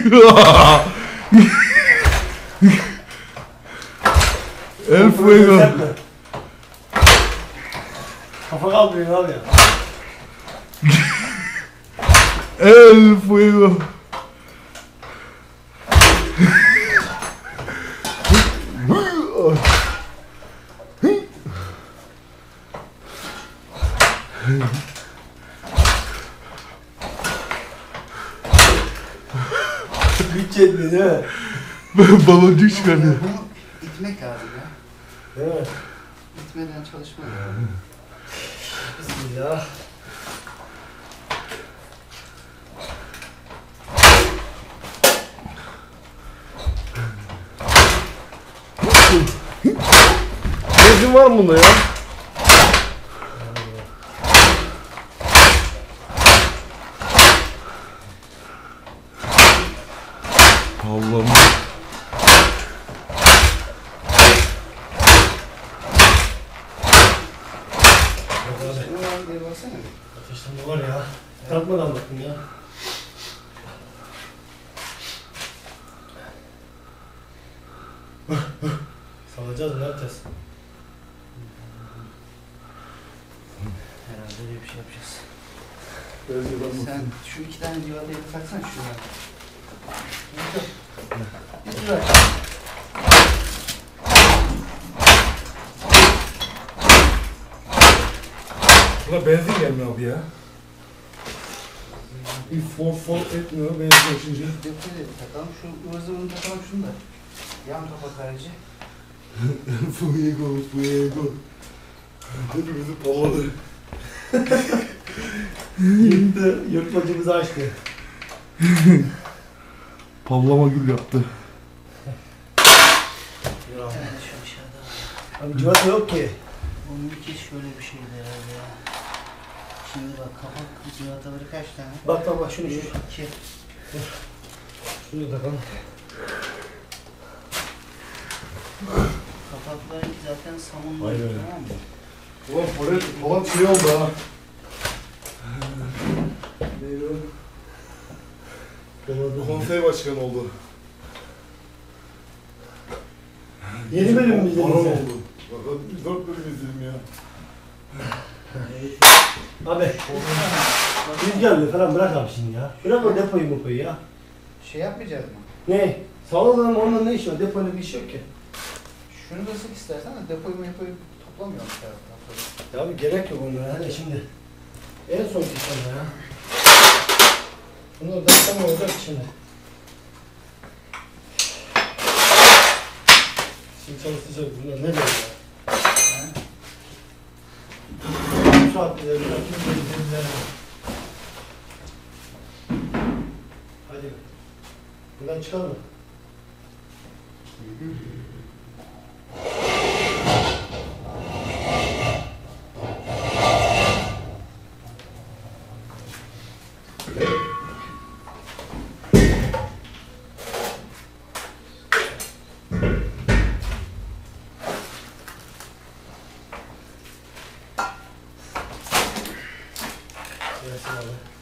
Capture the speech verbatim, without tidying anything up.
El fuego. Kafa kaldırıyor abi ya. El fuego. Güç yetmiyor değil mi? Baloncuk çıkardı. Bunu itmek lazım ya. Değil mi? İtmeden çalışmaz. Bismillah. Benzin var mı bunda ya? Allah'ım. Şunu var diye baksana. Ateşleme var ya. Takmadan bakın ya. Salacağız mı? Ne yapacağız? Herhalde öyle bir şey yapacağız. Benzin Sen şu iki tane civatayı taksana şuraya. Yok yok. Bir ver. Buna benzin gelmiyor abi ya. Bir for for etmiyor benzin açınca. Döpleri takalım. Şu ıvır zıvırını takalım şunu da. Yan kapak harici. Fuego, fuego. Hepimizi pavladı. Yırttı. Yırtmacımızı açtı. Pavlama gül yaptı. Ya. Yani şu aşağıda var. Abi civata yok ki. Onunki şöyle bir şeydi herhalde ya. Şimdi bak kapak civataları kaç tane? Bak bak bak şunu şu. İki. Şunu takalım. Kapaklarınki zaten samunlu. Aynen. Tamam mı? Ulan polet falan şey oldu ha. Neydi o? Konsey başkanı oldu. Yeni bölüm mü izledin Baron sen? oldu. Bak biz dört bölüm izledim ya. Abi. Rüzgarlı falan bırak abi şimdi ya. Şuna koy depoyu mu koy ya? Şey yapmayacağız mı? Ne? Sağlıklarım onunla ne işi var? Depoyla bir iş yok ki. Şunu da sık istersen de depoyu depoyu toplamıyorum bir taraftan. Ya abi gerek yok onlara hadi şimdi. En son kısmında ya. Bunlar da tam olacak şimdi. Şimdi çalışacak bunlar ne diyor ya? Bu saatte de bir akım bezdirdiler. Hadi. Buradan çıkar mı? Gelsin abi.